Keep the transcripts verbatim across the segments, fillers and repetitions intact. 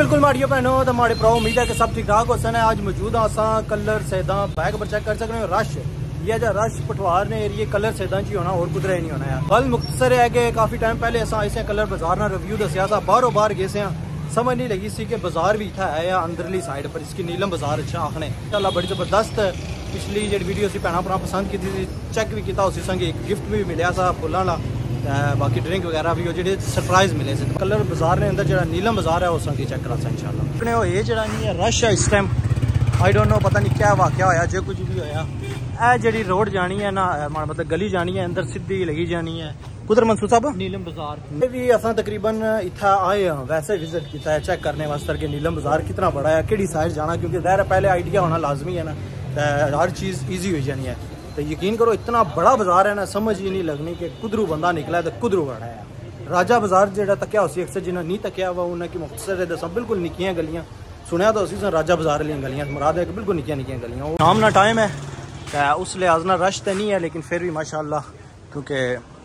बिल्कुल माड़ियो भैनों तो माड़े भ्राओ उम्मीद है कि सब ठीक ठाक हो सन। आज मौजूद असा कलर सैदा बैग पर चेक कर सकते हो। रश ये जो रश पठवार ने एरिए कलर सैदा च होना और कुदरे नहीं होना यार। गल मुख्तसर है कि काफी टाइम पहले असा इसे कलर बाजार ना रिव्यू दसिया था, बारों बार गए से समझ नहीं लगी सी कि बाजार भी इतना है या अंदरली साइड पर इसकी नीलम बाजार अच्छा आखने चला बड़ी जबरदस्त। पिछली जी वीडियो से भैन भरा पसंद की थी, चेक भी किया, उस संग एक गिफ्ट भी मिलया सा फुलों का, बाकी ड्रिंक वगैरह भी जो सरप्राइज मिले से। कलर बाजार ने अंदर जो नीलम बाजार है उस संग चेक करा इंशाल्लाह। ये जो नहीं है रश है इस टाइम, आई डोंट नो पता नहीं क्या वाकया होया, जो कुछ भी होया। ए जी रोड जानी है ना, मतलब गली जानी है अंदर सीधी लगी जानी है। कुदर मंसूर साहब नीलम बाजार भी असा तकरीबन इतना आए हैं, वैसे विजिट किया है चेक करने वास्ते कि नीलम बाजार कितना बड़ा है, किहड़ी साइड जाना, क्योंकि ज़ाहिर पहले आइडिया होना लाजमी है ना, हर चीज़ ईजी हो जानी है। तो यकीन करो इतना बड़ा बाजार है ना, समझ ही नहीं लगनी कि कुदरू बंदा निकला है तो कुदरू बड़ा है। राजा बाजार जो तकिया उसी अक्सर जिन्हें नहीं तकिया हुआ उन्हें मुख्तसर दसा बिल्कुल निक्कियां गलियां सुनिया तो उसी राजा बाजार वाली गलियां मुराद है कि बिल्कुल निक्कियां निक्कियां गलियां। शाम ना टाइम है उस लिहाज ना रश तो नहीं है, लेकिन फिर भी माशाअल्लाह क्योंकि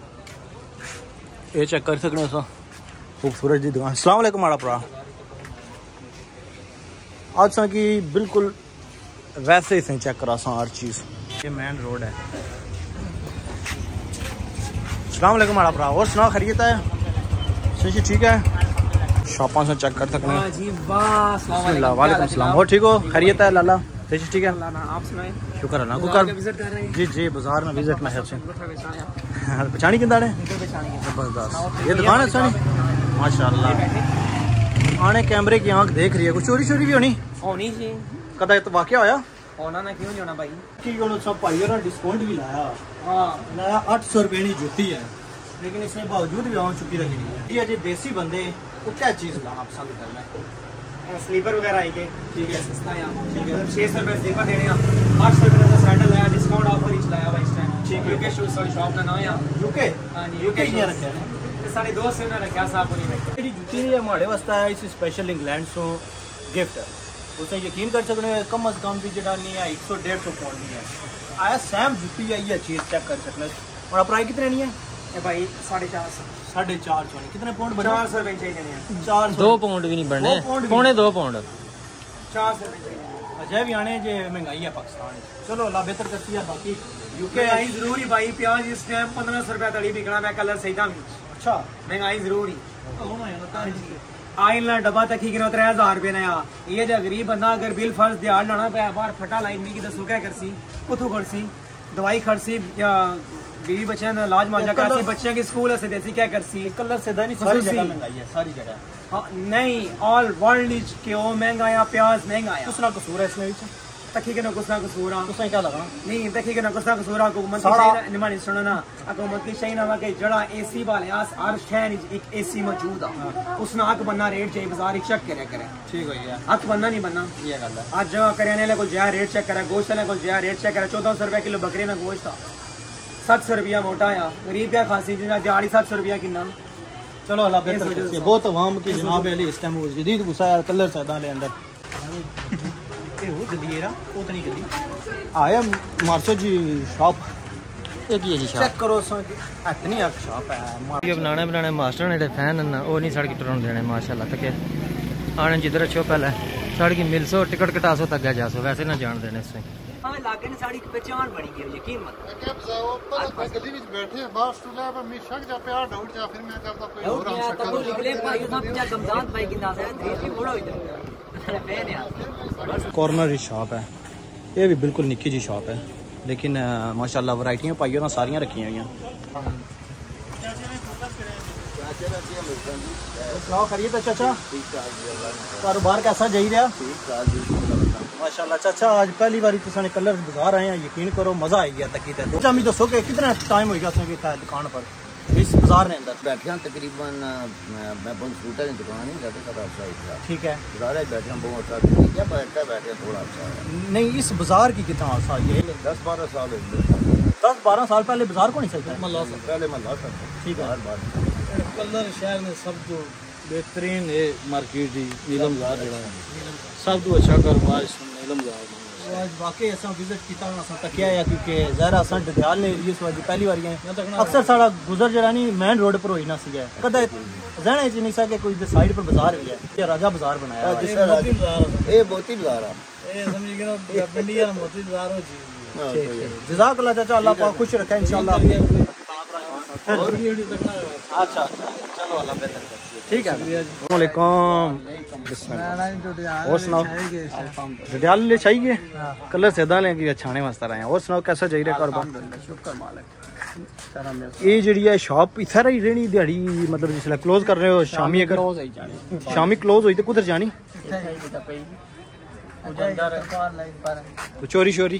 ये चेक कर सकते हो खूबसूरत जी दुकान। अस्सलाम वालेकुम माड़ा भरा, आज सा की बिल्कुल वैसे ही सही चेक करा सा हर चीज़। ये मेन रोड है। अस्सलाम वालेकुम माड़ा भरा, और सुना खरीदता है सही ठीक है, शॉपों से चेक कर सकते हैं। वालेकुम सलाम, और ठीक हो खरीदता है लाला सही ठीक है, आप सुनाए शुक्र अल्लाह को कर जी जी बाजार में विजिट में है पहचानी किंदा ने जबरदस्त ये दुकान है सनी माशाअल्लाह। आने कैमरे की आंख देख रही है, कुछ चोरी चोरी भी होनी होनी जी कदा तो वाकया होया होना ना क्यों नहीं होना भाई की उन्होंने सब भाई और डिस्काउंट भी लाया। हाँ लाया आठ सौ रुपये की जूती है, लेकिन इसके बावजूद भी आम चुकी रखी है। ये अजय देसी बंदे वो क्या चीज़ लाना पसंद करना है, स्लीपर वगैरह आई के ठीक है सस्ता है ठीक है, छः सौ रुपये स्लीपर देने आठ सौ रुपये का सैंडल लाया, डिस्काउंट ऑफर ही चलाया हुआ इस टाइम ठीक है। यूके शूज सॉरी शॉप का नाम है यूके। हाँ जी यूके ही रखा है साढ़े दो सौ में रखा साहब नहीं रखा। जी जूती नहीं है हमारे वास्ते है, इस स्पेशल इंग्लैंड सो गिफ्ट है उसने यकीन कर सकते हैं कम अज कम भी जो नहीं है एक सौ डेढ़ सौ पौंड नहीं है आया सैम जूती आई है चीज़ चेक कर सकते हैं। और प्राइस कितने नहीं है भाई साढ़े चार सौ साढ़े चार सौ कितने पौंड चार सौ रुपये चाहिए, चार दो पौंड भी नहीं बनने पौने दो पौंड चार सौ रुपये अजय भी आने जो महंगाई है पाकिस्तान। चलो अल्लाह बेहतर करती है। बाकी यूके आई जरूरी भाई प्याज इस टाइम पंद्रह सौ रुपया तड़ी बिकना मैं कलर सही था। अच्छा महंगाई जरूरी आइन डब्बा तक ही गिनो त्रै हजार रुपये नया। ये जो गरीब बंदा अगर बिल फर्ज ध्यान लाना पाया बाहर फटा लाइन नहीं दसो क्या करसी कुथू करसी दवाई खर्ची या बीवी बच्चे ने इलाज मांझा करसी बच्चे के स्कूल ऐसे देसी क्या करसी कलर से नहीं सारी जगह महंगाई है सारी जगह। हाँ नहीं ऑल वर्ल्ड क्यों महंगा या प्याज महंगा है कुछ ना कसूर है इसमें तकी के ना कुछ ना कसूर है क्या लगा नहीं तकी के ना कुछ ना कसूर हुकूमत की निमानी सुनो ना हुकूमत की सही ना कि जड़ा एसी वाले हर शहर एक एसी मौजूद है उसने हक बनना रेट चाहिए बाजार चेक करे करे ठीक है हक बनना नहीं बनना ये गल है। आज जगह करियाने वाले को जया रेट चेक करे, गोश्त वाले को जया रेट चेक करे, चौदह सौ रुपये किलो बकरी में गोश्त सात सौ रुपया मोटा आया गरीब क्या खासी दिहाड़ी सात सौ रुपया किन्ना। चलो अल्लाह बेहतर बहुत अवाम की जनाब अली इस टाइम जदीद गुस्सा कलर सैदा ले अंदर आया मार्सो जी शॉप एक ही जी चेक करो इतनी अक शॉप है। बनाने बनाने मास्टर ने फैन ना वो नहीं सड़क टुरन देने माशाल्लाह तक आने जिधर अच्छो पहले सड़क मिल सो टिकट कटा सो तक जा सो वैसे ना जान देने इससे लागे ने साड़ी की पहचान बनी गई है यकीन मत गली विच बैठे बाहर स्टूल पर मैं शक जा पे डाउट जा फिर मैं करदा कोई और हम शक कर निकले भाई साहब क्या गमजान भाई किंदा है देसी मोड़ो इधर फैन यार। कॉर्नर ही शॉप है, ये भी बिल्कुल निक्की जी शॉप है, लेकिन माशाल्लाह वैरायटियां पाइयो ना सारियां रखी हुई हैं। खरीद चाचा कारोबार कैसा जाई रहा माशाल्लाह। चाचा आज पहली बार तुसाने कलर बाजार आए हैं, यकीन करो मजा आई गया तकी तो चामी दसो कि कितना टाइम होगा दुकान पर इस बाजार ने अंदर बैठे हैं तकरीबन मैं बहुत फ्रूटा की दुकान है ठीक है बाजार बैठे हैं बहुत अच्छा क्या बैठा बैठे थोड़ा अच्छा है नहीं इस बाजार की कितना आशा ये दस बारह साल दस बारह साल पहले बाजार को नहीं सकता मल्ला पहले मल्ला सकता ठीक है हर बार कलर शहर में सब जो बेहतरीन है मार्केट ही नीलम बाजार जो सब तो अच्छा कारोबार नीलम बाजार आज वाकई असा विजिट किया तकिया है क्योंकि ज़ाहिर असा डडियाल ने एरिए से पहली बार अक्सर साड़ा गुजर जरा नहीं मेन रोड पर होई ना सी कदा जहन च नहीं सा कि कोई साइड पर बाजार भी है, ये राजा बाजार बनाया है। ये मोती बाजार है, ये समझ गए ना पिंडी या मोती बाजार हो जी। जज़ाकल्लाह चाचा, अल्लाह पाक खुश रखे इंशाल्लाह। अच्छा चलो अल्लाह बेहतर करे, ठीक है। अस्सलाम वालेकुम, और सुनाओ डडियाल ले चाहिए कलर सेदा लेंगे अच्छाने वास्ते रहे हैं। और सुनाओ कैसा चाहिए कारोबार? ये जी है शॉप इधर ही रहनी दिहाड़ी, मतलब जिसले क्लोज कर रहे हो शामी, अगर शामी क्लोज हुई तो कुधर जानी? चोरी शोरी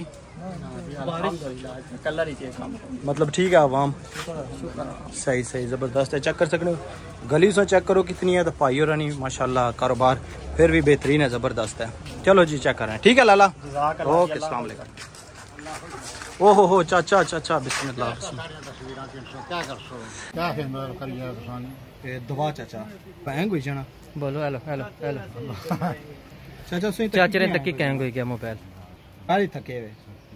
मतलब ठीक है आवाम सही सही ज़बरदस्त है। चेक कर सकते हो गली से, चेक करो कितनी है। तो भाई और नहीं माशाल्लाह कारोबार फिर भी बेहतरीन है, ज़बरदस्त है। चलो जी चेक करें, ठीक है लाला, ओके अस्सलाम वालेकुम। ओ हो हो चाचा चाचा बिस्मिल्लाह, दवा चाचा भैंग हुई जाना बोलो हेलो हेलो हेलो चाचा सुई चाचे ने तक कैंग हो गया मोबाइल सारी थके हुए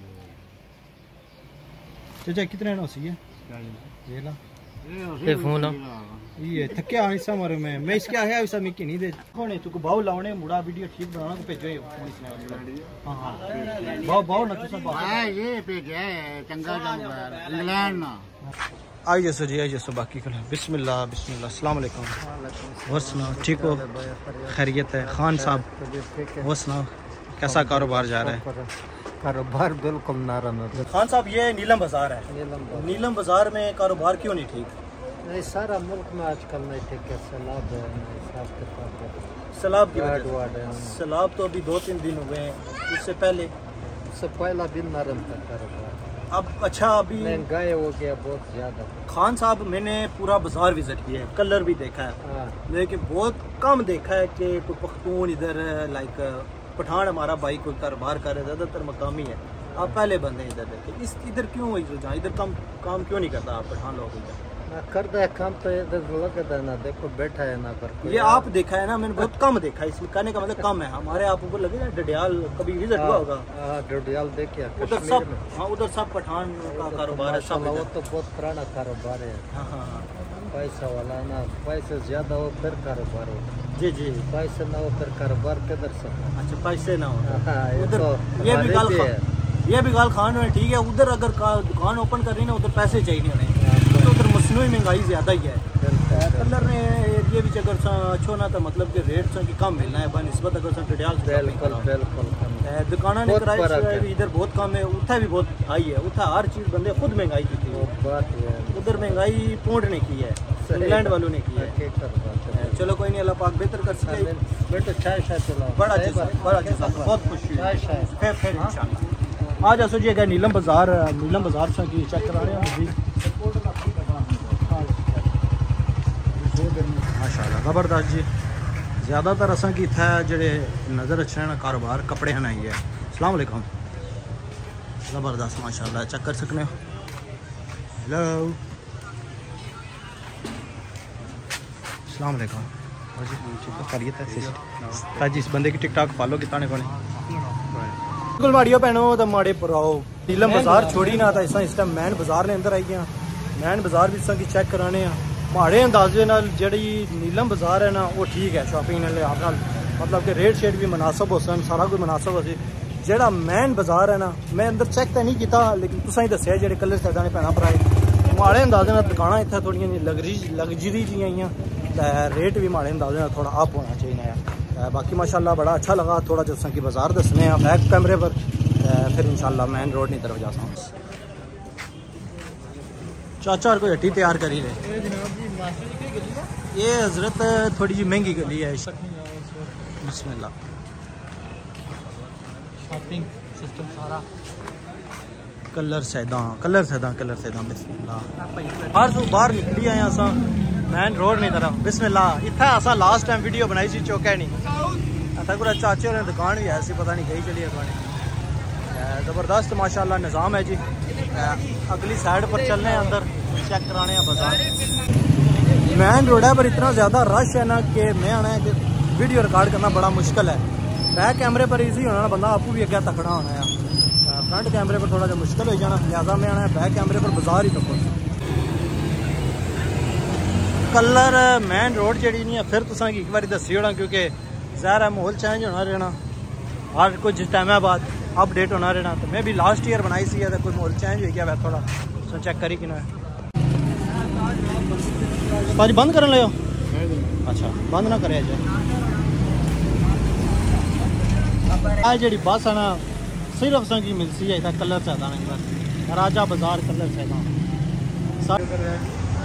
चाचा कितने ना सी है ये ला ये फोन ये थके आने समर में मैं इसके आया ऐसा मैं की नहीं दे कोने तू को भाव लावने मुड़ा वीडियो ठीक बनाना को भेजो फोन इसने हां हां भाव भाव ना तू सब हां ये भेजा है चंगा जाऊंगा इंग्लैंड ना आई जैसो जी आई जैसो बाकी कल बिस्मिल्लाह बिस्मिल्लाह अस्सलाम वालेकुम। और सुनाओ ठीक हो, खैरियत है? खान साहब और सुनाओ कैसा कारोबार जा रहा है? कारोबार बिल्कुल नाराज है खान साहब। ये नीलम बाजार है, नीलम बाजार में कारोबार क्यों नहीं ठीक? नहीं सारा मुल्क में आजकल नहीं ठीक है, सैलाब है, सैलाब की वजह से। सैलाब तो अभी दो तीन दिन हुए हैं, उससे पहले उससे पहला दिन नरम था कारोबार। अब अच्छा अभी महंगाई हो गया बहुत ज्यादा। खान साहब मैंने पूरा बाजार विजिट किया है, कलर भी देखा है, लेकिन बहुत कम देखा है कि कोई पख्तून इधर लाइक पठान हमारा भाई कोई कारोबार कर रहे, ज़्यादातर मकामी है। आप पहले बंदे इधर देखे, इस इधर क्यों जहाँ इधर काम काम क्यों नहीं करता आप पठान लोग? इधर करता है काम तो इधर लगता है ना, देखो बैठा है ना पर ये आप देखा है ना, मैंने बहुत कम देखा है, इसमें कहने का मतलब कम है। हमारे आप ऊपर लगे ना डडियाल, कभी विजिट हुआ होगा? डडियाल देखिए उधर सब, हाँ उधर सब पठान का कारोबार है सब। वो तो बहुत पुराना कारोबार है, हाँ हाँ पैसा वाला ना, पैसे ज्यादा हो फिर कारोबार हो। जी जी पैसे ना हो फिर कारोबार किधर से? अच्छा पैसे ना हो उधर ये भी गाल ये भी गाल खान में ठीक है। उधर अगर दुकान ओपन कर रही ना उधर पैसे चाहिए उन्हें, तो उधर मसनूई महंगाई ज्यादा ही है। कलर ने ये भी अगर अच्छो ना तो मतलब कि रेट की कम मिलना है बनस्बत अगर डडियाल बिल्कुल बिल्कुल दुकाना ने किराए इधर बहुत कम है, उठा भी बहुत हाई है। उठा हर चीज बंदे खुद महंगाई की थी, उधर महंगाई पोंड ने की है, इंग्लैंड वालों ने की है। चलो कोई नहीं, अल्लाह पाक बेहतर कर सके। बेटा चाय शाय चलाओ, बड़ा अच्छा बड़ा अच्छा, बहुत खुशी है। फिर फिर इंशाल्लाह आज असो जी अगर नीलम बाजार नीलम बाजार से की चेक करा रहे हैं जी माशाल्लाह ज़बरदस्त जी। ज़्यादातर असा की था जेडे नज़र अच्छे ना कारोबार कपड़े हैं ही है। अस्सलाम वालेकुम, ज़बरदस्त माशाल्लाह चेक कर सकते हो। हेलो अस्सलाम वालेकुम जी, खैरियत है? जी इस बंदे की टिकटॉक फॉलो कितना ने कोने बिल्कुल माड़ियो भैनों तो माड़े पुराओ नीलम बाजार छोड़ी ना, तो इस इस टाइम मैन बाजार ने अंदर आई गया। मैन बाजार भी इस की चेक कराने माड़े अंदाजे नाल जेड़ी नीलम बाजार है ना वो ठीक है शॉपिंग ने लिहाज नाल, मतलब कि रेट शेट भी मुनासिब हो सन, सारा कुछ मुनासिब हो सी। जेड़ा मैन बाजार है ना मैं अंदर चेक तो नहीं किया, लेकिन तुसा ही दसिया जेडे कलर सैदा ने भैन भरा माड़े अंदाजे नाल दुकाना इत्थे थोड़ियां लग्जरी लग्जरी जी आईयां, रेट भी माड़े अंदाजे नाल थोड़ा अप होना चाहिए है। बाकी माशाल्लाह बड़ा अच्छा लगा। थोड़ा जैसा कि बाजार दसने हैं बैक कैमरे पर, फिर इंशाल्लाह मेन रोड की तरफ जाता हूँ। चाचा कोई हट्टी तैयार करी रहे ये हजरत थोड़ी जी महंगी गली है। बिस्मिल्लाह शॉपिंग सिस्टम सारा कलर सैदा कलर सैदा कलर सैदा बिस्मिल्लाह हर सू बाहर निकली आए असा मैन रोड नहीं तरफ। बिस्मिल्लाह इतना असा लास्ट टाइम वीडियो बनाई सी चौका नहीं इतना कोई चाचे और दुकान भी ऐसी पता नहीं कहीं चली है दुकान। ज़बरदस्त माशाल्लाह निज़ाम है जी। अगली साइड पर चलने हैं अंदर चेक कराने हैं बाजार। मैन रोड है पर इतना ज़्यादा रश है ना कि मैं आना है कि वीडियो रिकॉर्ड करना बड़ा मुश्किल है। बैक कैमरे पर ईजी होना बंदा आपू भी अगर तकड़ा होना है, फ्रंट कैमरे पर थोड़ा सा मुश्किल हो जाना, लिहाजा मैं आना है बैक कैमरे पर बाजार ही तक। कलर मेन रोड जड़ी नहीं है फिर तुसा एक बार दसी होना क्योंकि ज़ाहिर है माहौल चेंज होना रहना हर कुछ टाइम बाद अपडेट होना रहना। तो मैं भी लास्ट ईयर बनाई सी है कोई माहौल चेंज हो गया वै थोड़ा सो चेक करी कि ना भाजी बंद कर लियो। अच्छा बंद ना करे आ जी बस है ना सिर्फ संगी मिलती है इतना कलर चाहता नहीं बस राजा बाजार कलर चाहता सारे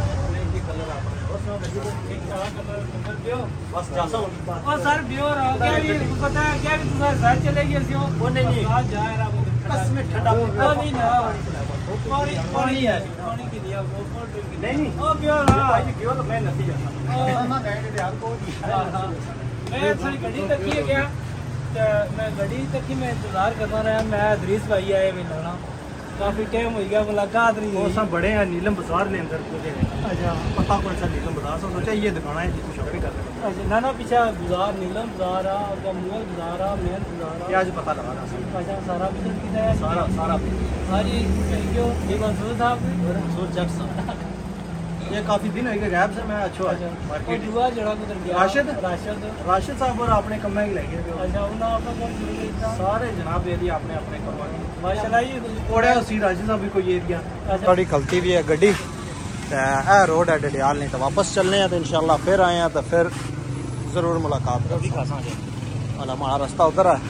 बस जासा और सर ब्योर हो गया भी पता है क्या भी तुम्हारे घर चलेगी ऐसे वो नहीं नहीं आज जा रहा वो बस में ठंडा वो नहीं ना पानी पानी है पानी के लिए वो नहीं नहीं ओ ब्योर हां भाई ब्योर तो मैं नहीं जाता ना कहे थे आपको मैं सर गड्डी तक ही गया मैं गड्डी तक ही मैं इंतजार करता रहा मैं दरीस भाई आए मिलना काफी टाइम हो गया मुलाकात नहीं वो सब बड़े हैं नीलम बाजार ले अंदर अच्छा पता कौन सा नीलम बाजार से सोचा ये दुकान है जिसमें शॉपिंग कर रहे हैं। अच्छा ना ना पीछे बाजार नीलम बाजार आ मुगल बाजार आ मेन बाजार आ आज पता लगा रहा अच्छा सारा बिजनेस किधर है सारा सारा हाँ जी थैंक यू ये मंसूर साहब मंसूर जट साहब ये काफी दिन हो गए गैप से मैं अच्छो अच्छा मार्केट हुआ जड़ा उधर गया राशिद राशिद राशिद साहब और अपने कम ही लगे अच्छा उन्होंने अपना कम शुरू किया सारे जनाब एरिया अपने अपने कम माशाल्लाह ये कोड़े सी राशिद साहब भी कोई एरिया थोड़ी गलती भी है गड्डी ए रोड है डडियाल नहीं तो वापस चलने हैं तो इंशाल्लाह फिर आए हैं तो फिर जरूर मुलाकात कभी खासा वाला हमारा रास्ता उधर है।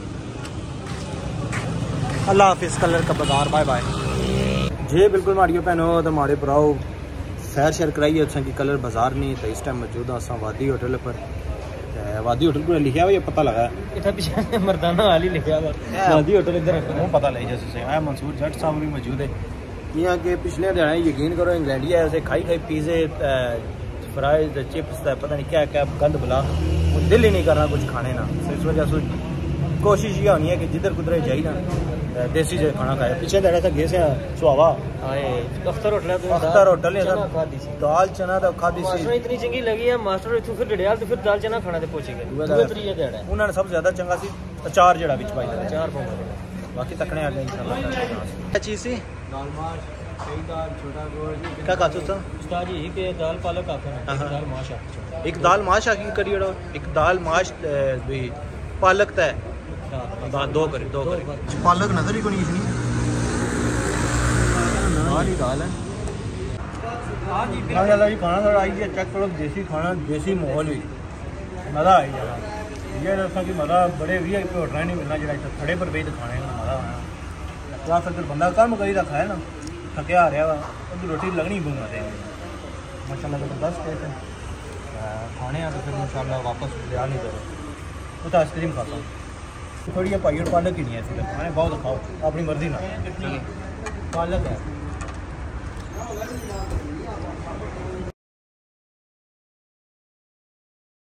अल्लाह हाफिज़ कलर का बाजार बाय बाय जी बिल्कुल माड़ियो भैनों तो माड़े भराओ सैर शैर कराइए अच्छा कि कलर बाजार नहीं तो इस टाइम मौजूद हाँ असा वादी होटल पर वादी होटल पर लिखा हुआ ये पता लगा इतना पीछे मर्दाना वाली लिखा हुआ वादी होटल इधर पता लग जैसे मंसूर जट साहब भी मौजूद है यहाँ के पिछले दिन यकीन करो इंग्लैंडिया ऐसे खाई खाई पिज़्ज़े फ्राइज चिप्स पता नहीं क्या क्या गंद बुला दिल ही नहीं करना कुछ खाने ना इस वजह से कोशिश ये होनी है कि जिधर कुधर जाई ना देसी जो खाना खाए पीछे दड़ा था गेस सुहावा अख्तर होटल अख्तर होटल दाल चना तो खादी सी इतनी चंगी लगी है मास्टर इथों फिर डडियाल तो फिर दाल चना खाना ते पहुंचे गए दूसरे तरीके दड़ा उन्होंने सब ज्यादा चंगा सी अचार जड़ा विच पाई अचार पाऊंगा बाकी तकने आ गए इंशाल्लाह क्या चीज सी दाल माश कई दाल छोटा गोश्त क्या काचो सा उस्ताद जी के दाल पालक आते हैं एक दाल माश आती एक दाल माश आकी करियो एक दाल माश भी पालक ता दो करे दो करे पालक नजर ही को नहीं इतनी सारी दाल है हां जी माशाल्लाह जी खाना थोड़ा आई चेक करो देसी खाना देसी माहौल भी मजा आई जाएगा ये रखा कि मजा बड़े भी है होटल नहीं मिलना जरा खड़े पर बेच खाने का मजा आया क्लास अगर बंदा काम करी रखा है ना थकिया आ रहा वा तो रोटी लगनी बना दे माशाल्लाह जबरदस्त टेस्ट है खाने आ तो फिर इंशाल्लाह वापस लिया नहीं करो तो आइसक्रीम खाता हूँ थोड़ी भाई और पालक ही नहीं है सिर्फ खाने बहुत खाओ अपनी मर्जी ना पालक है